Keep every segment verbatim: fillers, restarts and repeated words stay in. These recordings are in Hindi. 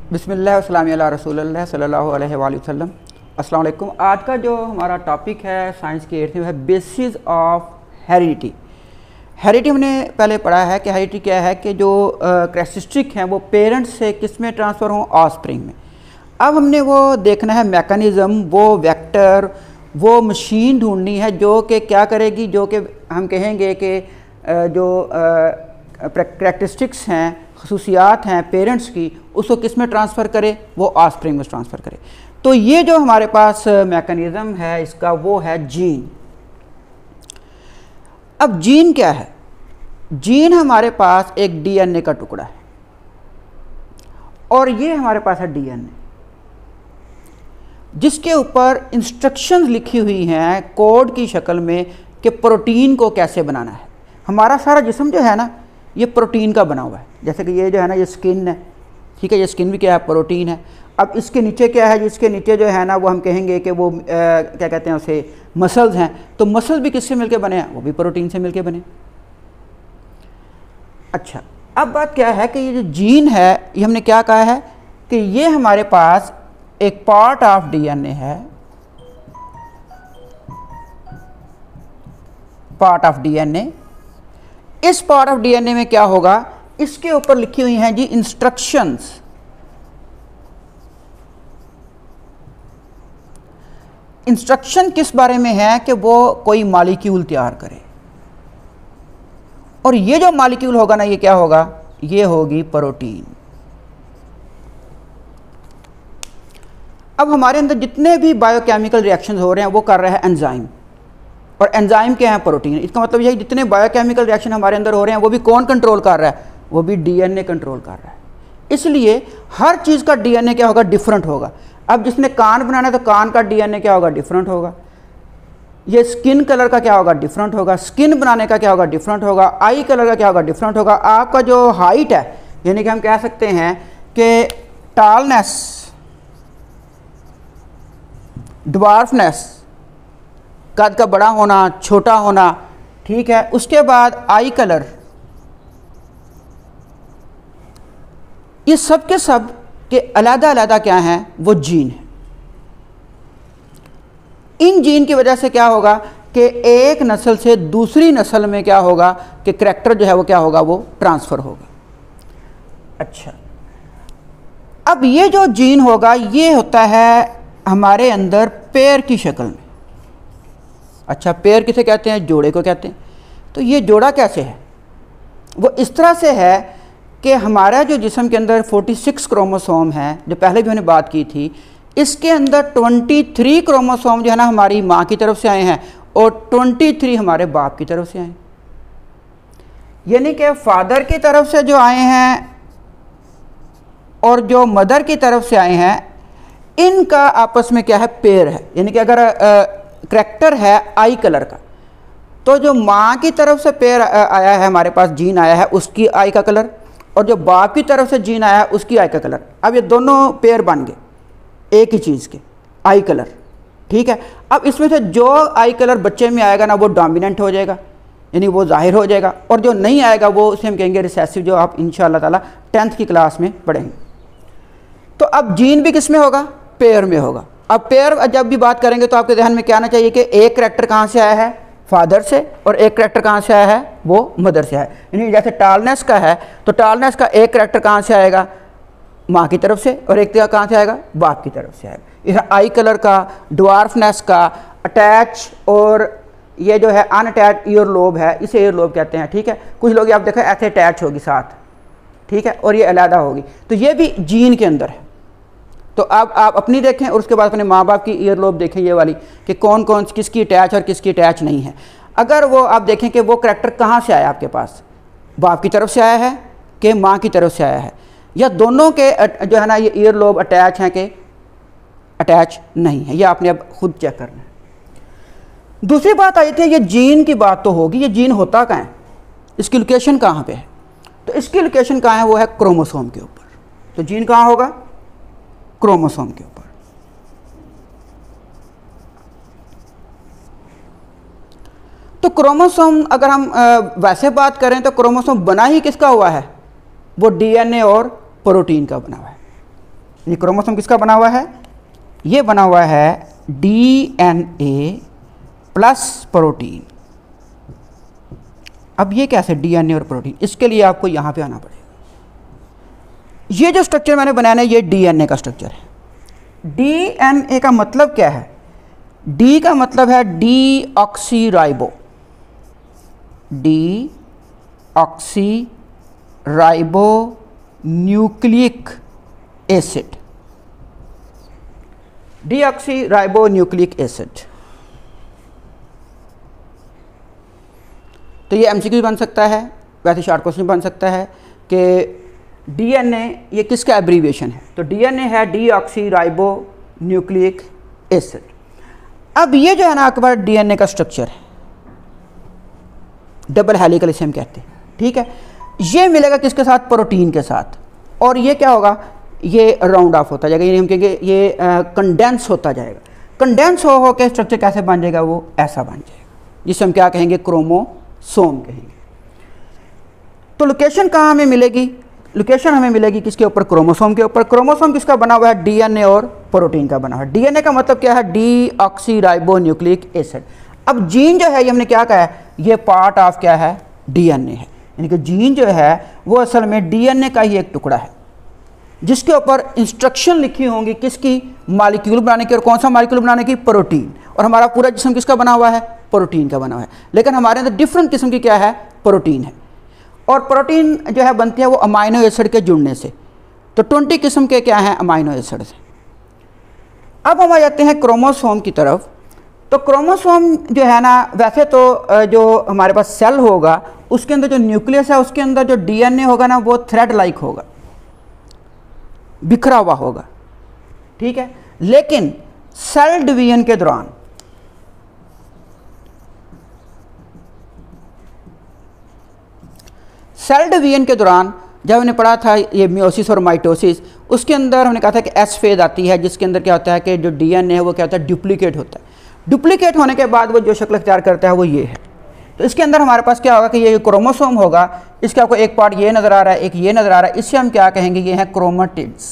बिस्मिल्लाह वस्सलामु अला रसूलिल्लाह सल्लल्लाहु अलैहि वसल्लम। अस्सलाम वालेकुम। आज का जो हमारा टॉपिक है साइंस की एट्थ में है बेसिस ऑफ हेरिडिटी। हेरिडिटी हमने पहले पढ़ा है कि हेरिडिटी क्या है कि जो कैरेक्टरिस्टिक हैं वो पेरेंट्स से किस में ट्रांसफ़र हों, ऑफस्प्रिंग में। अब हमने वो देखना है मैकेनिज़्म, वो वेक्टर, वो मशीन ढूंढनी है जो कि क्या करेगी, जो कि हम कहेंगे कि जो कैरेक्टरिस्टिक्स हैं, खसूसियात हैं पेरेंट्स की, उसको किस में ट्रांसफ़र करे, वो ऑफस्प्रिंग में ट्रांसफ़र करे। तो ये जो हमारे पास मैकेनिज़्म है इसका वो है जीन। अब जीन क्या है? जीन हमारे पास एक डीएनए का टुकड़ा है और ये हमारे पास है डीएनए जिसके ऊपर इंस्ट्रक्शंस लिखी हुई हैं कोड की शक्ल में कि प्रोटीन को कैसे बनाना है। हमारा सारा जिस्म जो है ना ये प्रोटीन का बना हुआ है। जैसे कि ये जो है ना ये स्किन है, ठीक है, ये स्किन भी क्या है, प्रोटीन है। अब इसके नीचे क्या है, जिसके नीचे जो है ना वो हम कहेंगे कि वो आ, क्या कहते हैं उसे, मसल्स हैं। तो मसल्स भी किससे मिलके बने हैं? वो भी प्रोटीन से मिलके बने। अच्छा, अब बात क्या है कि ये जो जीन है ये हमने क्या कहा है कि ये हमारे पास एक पार्ट ऑफ डीएनए है, पार्ट ऑफ डीएनए। इस पार्ट ऑफ डीएनए में क्या होगा, इसके ऊपर लिखी हुई हैं जी इंस्ट्रक्शंस। इंस्ट्रक्शन किस बारे में है कि वो कोई मॉलिक्यूल तैयार करे, और ये जो मॉलिक्यूल होगा ना ये क्या होगा, ये होगी प्रोटीन। अब हमारे अंदर जितने भी बायोकेमिकल रिएक्शंस हो रहे हैं वो कर रहा है एंजाइम, और एंजाइम क्या है, प्रोटीन। इसका मतलब यह जितने बायोकेमिकल रिएक्शन हमारे अंदर हो रहे हैं वो भी कौन कंट्रोल कर रहा है, वो भी डीएनए कंट्रोल कर रहा है। इसलिए हर चीज़ का डीएनए क्या होगा, डिफरेंट होगा। अब जिसने कान बनाना है तो कान का डीएनए क्या होगा, डिफरेंट होगा। ये स्किन कलर का क्या होगा, डिफरेंट होगा। स्किन बनाने का क्या होगा, डिफरेंट होगा। आई कलर का क्या होगा, डिफरेंट होगा। आपका जो हाइट है, यानी कि हम कह सकते हैं कि टॉलनेस, ड्वार्फनेस, कद का बड़ा होना, छोटा होना, ठीक है। उसके बाद आई कलर, ये सब के सब के अलग अलग क्या हैं, वो जीन है। इन जीन की वजह से क्या होगा कि एक नस्ल से दूसरी नस्ल में क्या होगा कि करैक्टर जो है वो क्या होगा, वो ट्रांसफ़र होगा। अच्छा, अब ये जो जीन होगा ये होता है हमारे अंदर पेयर की शक्ल में। अच्छा, पेयर किसे कहते हैं, जोड़े को कहते हैं। तो ये जोड़ा कैसे है, वो इस तरह से है कि हमारा जो जिस्म के अंदर छियालीस क्रोमोसोम है, जो पहले भी मैंने बात की थी, इसके अंदर तेईस क्रोमोसोम जो है ना हमारी माँ की तरफ से आए हैं और तेईस हमारे बाप की तरफ से आए। यानी कि फादर की तरफ से जो आए हैं और जो मदर की तरफ से आए हैं, इनका आपस में क्या है, पेयर है। यानी कि अगर करैक्टर है आई कलर का, तो जो माँ की तरफ से पेयर आया है, हमारे पास जीन आया है, उसकी आई का कलर, और जो बाप की तरफ से जीन आया है उसकी आई का कलर। अब ये दोनों पेयर बन गए एक ही चीज़ के, आई कलर, ठीक है। अब इसमें से जो आई कलर बच्चे में आएगा ना वो डोमिनेंट हो जाएगा, यानी वो जाहिर हो जाएगा, और जो नहीं आएगा वो उसे हम कहेंगे रिसेसिव, जो आप इंशाअल्लाह ताला टेंथ की क्लास में पढ़ेंगे। तो अब जीन भी किस में होगा, पेयर में होगा। अब पेयर जब भी बात करेंगे तो आपके ध्यान में क्या आना चाहिए कि एक करैक्टर कहाँ से आया है, फादर से, और एक करैक्टर कहाँ से आया है, वो मदर से आया है। यानी जैसे टॉलनेस का है तो टॉलनेस का एक करैक्टर कहाँ से आएगा, माँ की तरफ से, और एक कहाँ से आएगा, बाप की तरफ से आएगा। इस आई कलर का, ड्वार्फनेस का, अटैच, और ये जो है अनअटैच ईयर लोब है, इसे ईयर लोब कहते हैं, ठीक है। कुछ लोग आप देखो ऐसे अटैच होगी साथ, ठीक है, और ये अलहदा होगी, तो ये भी जीन के अंदर है। तो अब आप अपनी देखें और उसके बाद अपने माँ बाप की ईयर लोब देखें, ये वाली, कि कौन कौन किसकी अटैच और किसकी अटैच नहीं है। अगर वो आप देखें कि वो करैक्टर कहाँ से आया आपके पास, बाप की तरफ से आया है कि माँ की तरफ से आया है, या दोनों के जो है ना ये ईयर लोब अटैच हैं कि अटैच नहीं है, ये आपने अब खुद चेक करना है। दूसरी बात आई थी, ये जीन की बात तो होगी, ये जीन होता कहाँ है, इसकी लोकेशन कहाँ पे है? तो इसकी लोकेशन कहाँ है, वो है क्रोमोसोम के ऊपर। तो जीन कहाँ होगा, क्रोमोसोम के ऊपर। तो क्रोमोसोम अगर हम आ, वैसे बात करें तो क्रोमोसोम बना ही किसका हुआ है, वो डीएनए और प्रोटीन का बना हुआ है। ये क्रोमोसोम किसका बना हुआ है? ये बना हुआ है डीएनए प्लस प्रोटीन। अब ये कैसे डीएनए और प्रोटीन? इसके लिए आपको यहाँ पे आना पड़ेगा। ये जो स्ट्रक्चर मैंने बनाया है ये डीएनए का स्ट्रक्चर है। डीएनए का मतलब क्या है? डी का मतलब है D oxy ribo, D oxy ribo nucleic acid, D oxy ribo nucleic acid. तो ये एमसीक्यू बन सकता है, वैसे शॉर्ट क्वेश्चन बन सकता है कि डीएनए ये किसका एब्रीविएशन है? तो डीएनए है D oxy ribo nucleic acid. अब ये जो है ना आपके पास डीएनए का स्ट्रक्चर है, डबल हेलिकल इसे हम कहते हैं, ठीक है। ये मिलेगा किसके साथ? प्रोटीन के साथ। और ये क्या होगा? ये राउंड ऑफ होता जाएगा, यानी हम कहेंगे ये कंडेंस होता जाएगा। कंडेंस हो हो के स्ट्रक्चर कैसे बन जाएगा? वो ऐसा बन जाएगा, जिसे हम क्या कहेंगे? क्रोमोसोम कहेंगे। तो लोकेशन कहाँ हमें मिलेगी? लोकेशन हमें मिलेगी किसके ऊपर? क्रोमोसोम के ऊपर। क्रोमोसोम किसका बना हुआ है? डीएनए और प्रोटीन का बना हुआ है। डीएनए का मतलब क्या है? D oxy ribo nucleic acid. अब जीन जो है ये हमने क्या कहा है? ये पार्ट ऑफ क्या है? डीएनए है। यानी कि जीन जो है वो असल में डीएनए का ही एक टुकड़ा है, जिसके ऊपर इंस्ट्रक्शन लिखी होंगी किसकी? मॉलिक्यूल बनाने की। और कौन सा मॉलिक्यूल बनाने की? प्रोटीन। और हमारा पूरा जिस्म किसका बना हुआ है? प्रोटीन का बना हुआ है। लेकिन हमारे अंदर डिफरेंट किस्म की क्या है? प्रोटीन है। और प्रोटीन जो है बनती है वो अमाइनो एसिड के जुड़ने से। तो ट्वेंटी किस्म के क्या हैं? Amino acids. अब हम आ जाते हैं क्रोमोसोम की तरफ। तो क्रोमोसोम जो है ना, वैसे तो जो हमारे पास सेल होगा उसके अंदर जो न्यूक्लियस है उसके अंदर जो डीएनए होगा ना वो थ्रेड लाइक होगा, बिखरा हुआ होगा, ठीक है। लेकिन सेल डिवीजन के दौरान सेल डिवीजन के दौरान जब हमने पढ़ा था ये मियोसिस और माइटोसिस, उसके अंदर हमने कहा था कि एस फेज आती है, जिसके अंदर क्या होता है कि जो डीएनए है वो क्या होता है? डुप्लीकेट होता है। डुप्लीकेट होने के बाद वो जो शक्ल इख्तियार करता है वो ये है। तो इसके अंदर हमारे पास क्या होगा कि ये क्रोमोसोम होगा, इसका आपको एक पार्ट ये नज़र आ रहा है, एक ये नज़र आ रहा है, इससे हम क्या कहेंगे? ये हैं क्रोमेटिड्स।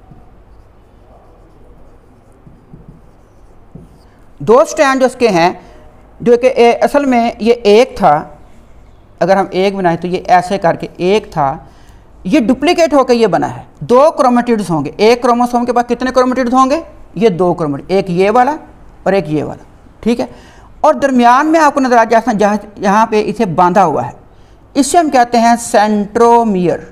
दो स्ट्रैंड जो इसके हैं, जो कि असल में ये एक था, अगर हम एक बनाए तो ये ऐसे करके एक था, ये डुप्लीकेट होकर ये बना है। दो क्रोमेटिड्स होंगे, एक क्रोमोसोम के पास कितने क्रोमेटिड्स होंगे? ये दो क्रोमेटिड, एक ये वाला और एक ये वाला, ठीक है। और दरमियान में आपको नजर आ जाता है जहाँ यहाँ पे इसे बांधा हुआ है, इसे हम कहते हैं सेंट्रोमियर।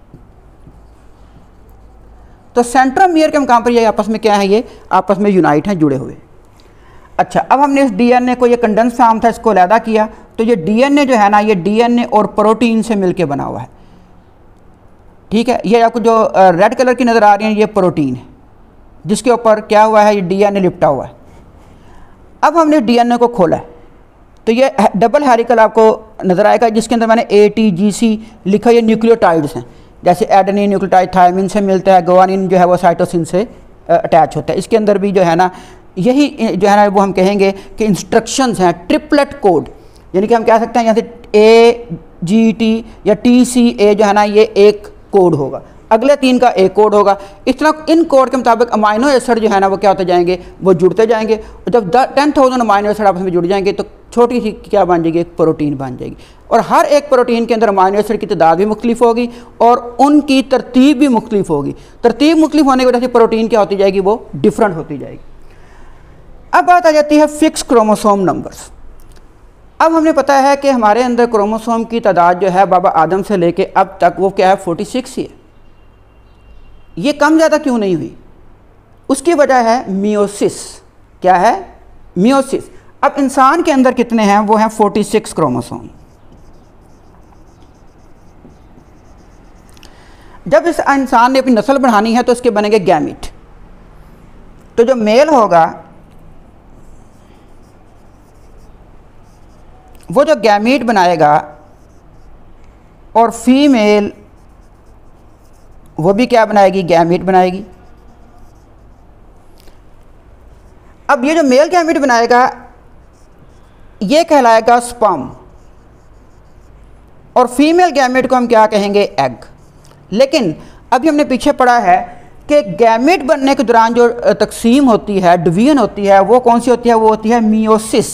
तो सेंट्रोमियर के मुकाम पर ये आपस में क्या है? ये आपस में यूनाइट हैं, जुड़े हुए। अच्छा, अब हमने इस डीएनए को, ये कंडेंस फॉर्म था, इसको अलहदा किया। तो ये डीएनए जो है ना, ये डीएनए और प्रोटीन से मिलके बना हुआ है, ठीक है। ये आपको जो रेड कलर की नज़र आ रही है ये प्रोटीन है, जिसके ऊपर क्या हुआ है? ये डीएनए लिपटा हुआ है। अब हमने डीएनए को खोला है तो ये डबल हेलिकल आपको नज़र आएगा, जिसके अंदर मैंने ए टी जी सी लिखा। ये न्यूक्लियोटाइड्स हैं, जैसे एडेनिन न्यूक्लियोटाइड थायमिन से मिलता है, गुआनिन जो है वो साइटोसिन से अटैच होता है। इसके अंदर भी जो है ना, यही जो है ना वो हम कहेंगे कि इंस्ट्रक्शंस हैं, ट्रिपलेट कोड। यानी कि हम कह सकते हैं यहाँ से ए जी टी या टी सी ए जो है ना, ये एक कोड होगा, अगले तीन का एक कोड होगा। इस तरह इन कोड के मुताबिक अमाइनो एसिड जो है ना वो क्या होते जाएंगे? वो जुड़ते जाएंगे। और जब टेन थाउजेंड अमाइनो एसिड आपस में जुड़ जाएंगे तो छोटी सी क्या बन जाएगी? एक प्रोटीन बन जाएगी। और हर एक प्रोटीन के अंदर अमाइनो एसिड की तादाद भी मुख्तलिफ होगी और उनकी तरतीब भी मुख्तलिफ होगी। तरतीब मुख्तलिफ होने की वजह से प्रोटीन क्या होती जाएगी? वो डिफरेंट होती जाएगी। अब बात आ जाती है फिक्स क्रोमोसोम नंबर्स। अब हमने पता है कि हमारे अंदर क्रोमोसोम की तादाद जो है बाबा आदम से लेके अब तक वो क्या है? फोर्टी सिक्स ही है। ये कम ज़्यादा क्यों नहीं हुई? उसकी वजह है मियोसिस। क्या है? मियोसिस। अब इंसान के अंदर कितने हैं? वो हैं फोर्टी सिक्स क्रोमोसोम। जब इस इंसान ने अपनी नस्ल बढ़ानी है तो इसके बनेंगे गैमीट। तो जो मेल होगा वो जो गैमीट बनाएगा और फीमेल वो भी क्या बनाएगी? गैमीट बनाएगी। अब ये जो मेल गैमीट बनाएगा ये कहलाएगा स्पर्म और फीमेल गैमीट को हम क्या कहेंगे? एग। लेकिन अभी हमने पीछे पढ़ा है कि गैमेट बनने के दौरान जो तकसीम होती है, डिवीजन होती है, वो कौन सी होती है? वो होती है मियोसिस।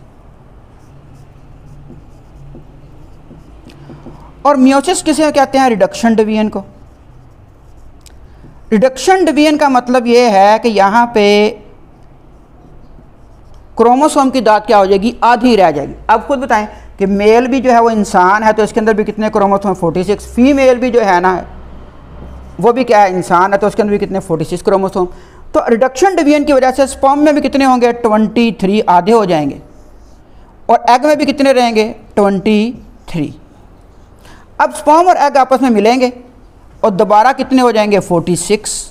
और मियोसिस किसे कहते हैं? रिडक्शन डिवीजन को। रिडक्शन डिवीजन का मतलब ये है कि यहाँ पे क्रोमोसोम की दाद क्या हो जाएगी? आधी रह जाएगी। अब खुद बताएं कि मेल भी जो है वो इंसान है, तो इसके अंदर भी कितने क्रोमोसोम? छियालीस। फीमेल भी जो है ना वो भी क्या है? इंसान है, तो उसके अंदर भी कितने? छियालीस क्रोमोसोम। तो रिडक्शन डिवीजन की वजह से स्पर्म में भी कितने होंगे? तेईस, आधे हो जाएंगे। और एग में भी कितने रहेंगे? तेईस। अब स्पर्म और एग आपस में मिलेंगे और दोबारा कितने हो जाएंगे? छियालीस।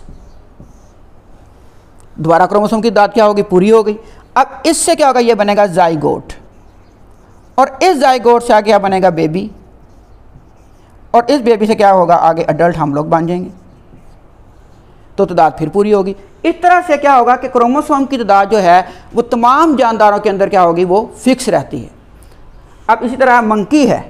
दोबारा क्रोमोसोम की दाद क्या होगी? पूरी हो गई। अब इससे क्या होगा? ये बनेगा जाइगोट, और इस जाइगोट से आगे क्या बनेगा? बेबी, और इस बेबी से क्या होगा? आगे अडल्ट हम लोग बन जाएंगे, तो तादाद फिर पूरी होगी। इस तरह से क्या होगा कि क्रोमोसोम की तादाद जो है वो तमाम जानदारों के अंदर क्या होगी? वो फिक्स रहती है। अब इसी तरह मंकी है,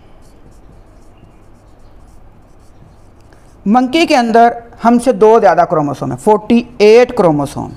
मंकी के अंदर हमसे दो ज़्यादा क्रोमोसोम है, अड़तालीस क्रोमोसोम।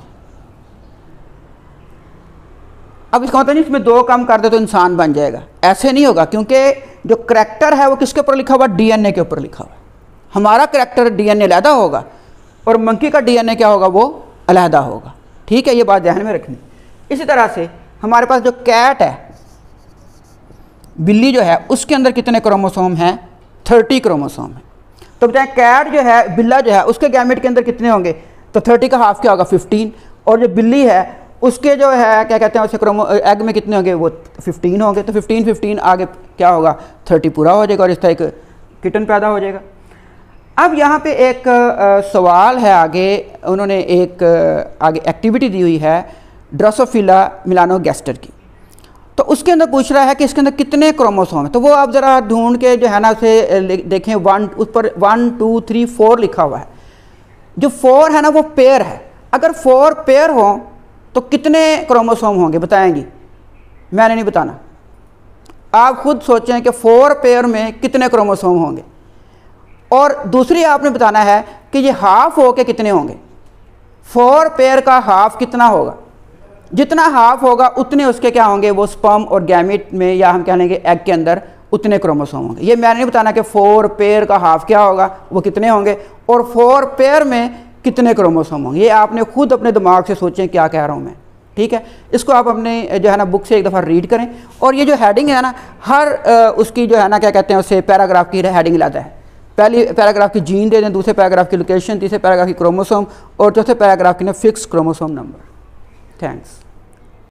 अब इसका मतलब नहीं इसमें दो कम कर दे तो इंसान बन जाएगा, ऐसे नहीं होगा, क्योंकि जो करैक्टर है वो किसके ऊपर लिखा हुआ? डीएनए के ऊपर लिखा हुआ है। हमारा करैक्टर डीएनए अलहदा होगा और मंकी का डीएनए क्या होगा? वो अलहदा होगा। ठीक है, ये बात ध्यान में रखनी। इसी तरह से हमारे पास जो कैट है, बिल्ली जो है, उसके अंदर कितने क्रोमोसोम हैं? तीस क्रोमोसोम है। तो बताएं कैट जो है, बिल्ला जो है, उसके गैमेट के अंदर कितने होंगे? तो तीस का हाफ क्या होगा? पंद्रह। और जो बिल्ली है उसके जो है क्या कहते हैं उसे क्रोमो एग में कितने होंगे? वो पंद्रह होंगे। तो पंद्रह पंद्रह आगे क्या होगा? तीस पूरा हो जाएगा और इस तरह एक किटन पैदा हो जाएगा। अब यहाँ पे एक आ, सवाल है आगे, उन्होंने एक आ, आगे एक्टिविटी दी हुई है ड्रोसोफिला मेलानोगैस्टर की। तो उसके अंदर पूछ रहा है कि इसके अंदर कितने क्रोमोसोम है। तो वो आप ज़रा ढूंढ के जो है ना उसे देखें, वन उस पर वन टू थ्री फोर लिखा हुआ है। जो फोर है ना वो पेयर है। अगर फोर पेयर हो तो कितने क्रोमोसोम होंगे? बताएंगी? मैंने नहीं बताना, आप खुद सोचें कि फोर पेयर में कितने क्रोमोसोम होंगे। और दूसरी आपने बताना है कि ये हाफ हो के कितने होंगे। फोर पेयर का हाफ कितना होगा? जितना हाफ होगा उतने उसके क्या होंगे? वो स्पर्म और गैमेट में, या हम कह लेंगे एग के अंदर, उतने क्रोमोसोम होंगे। ये मैंने नहीं बताना कि फोर पेयर का हाफ क्या होगा, वो कितने होंगे, और फोर पेयर में कितने क्रोमोसोम होंगे। ये आपने खुद अपने दिमाग से सोचें क्या कह रहा हूँ मैं। ठीक है, इसको आप अपने जो है ना बुक से एक दफ़ा रीड करें। और ये जो हेडिंग है ना, हर आ, उसकी जो है ना क्या कहते हैं उसे पैराग्राफ की हेडिंग लाता है। पहली पैराग्राफ की जीन दे दें, दूसरे पैराग्राफ की लोकेशन, तीसरे पैराग्राफ की क्रोमोसोम, और चौथे पैराग्राफ की ना फिक्स क्रोमोसोम नंबर। थैंक्स।